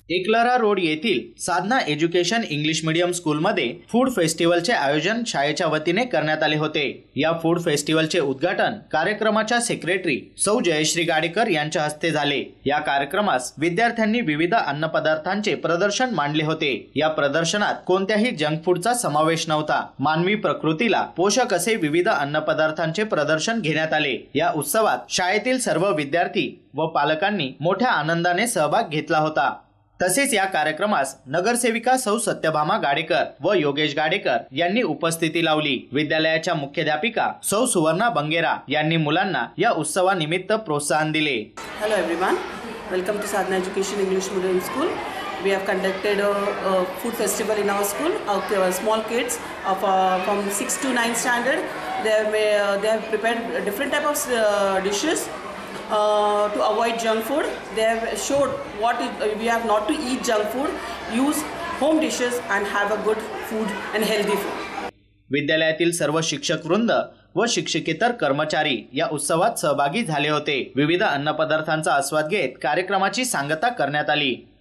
एकलरा road येथील Sadhana education English medium स्कूलमध्ये food फेस्टिवलचे आयोजन शाळेच्या वतीने करण्यात आले होते। या फूड फेस्टिवलचे उद्घाटन कार्यक्रमाच्या सेक्रेटरी सौ जयश्री गाडेकर यांच्या हस्ते झाले। या कार्यक्रमास विद्यार्थ्यांनी विविध अन्नपदार्थांचे प्रदर्शन मांडले होते। या प्रदर्शनात कोणत्याही जंक फूडचा समावेश नव्हता। मानवी प्रकृतीला पोषक असे विविध अन्नपदार्थांचे प्रदर्शन घेण्यात आले। या उत्सवात शाळेतील सर्व विद्यार्थी व पालकांनी मोठ्या आनंदाने सहभाग घेतला होता। तसेच या कार्यक्रमास नगरसेविका सौ सत्यभामा गाडेकर व योगेश गाडेकर यांनी उपस्थिती लावली। विद्यालयाच्या मुख्याध्यापिका सौ सुवर्णा बंगेरा यांनी मुलांना या उत्सवानिमित्त प्रोत्साहन दिले। Hello everyone, welcome to Sadhana education English medium school. We have conducted a food festival in our school. Our small kids from 6 to 9 standard, they have prepared different type of dishes to avoid junk food. They have showed we have not to eat junk food, use home dishes and have a good food and healthy food. विद्यालयातील सर्व शिक्षक वृंद व शिक्षकेतर कर्मचारी या उत्सवात सहभागी झाले होते। विविध अन्नपदार्थांचा आस्वाद घेत कार्यक्रमाची सांगता करण्यात आली।